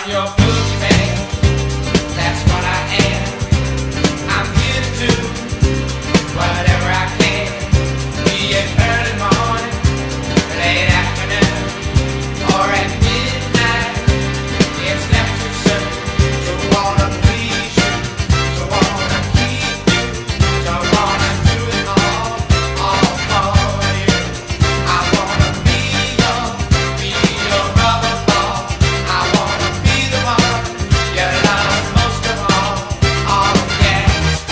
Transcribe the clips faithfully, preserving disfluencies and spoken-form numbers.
I'm your boogeyman. That's what I am. I'm here to do whatever I can. Be it early morning, late afternoon, or at midnight. It's never too soon to wanna please you, to wanna keep you, to wanna do it all, all for you. I wanna be your, be your rubber ball. I wanna be the one you love most of all. Oh yeah.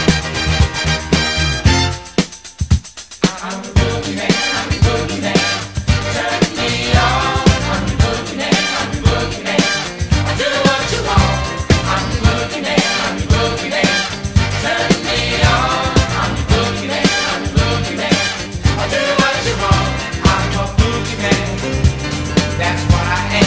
I'm the boogeyman, I'm the boogeyman. Turn me on. I'm the boogeyman, I'm the boogeyman. I do what you want. I'm the boogeyman, I'm the boogeyman. Turn me on. I'm the boogeyman, I'm the boogeyman. I do what you want. I'm your boogeyman. That's what I am.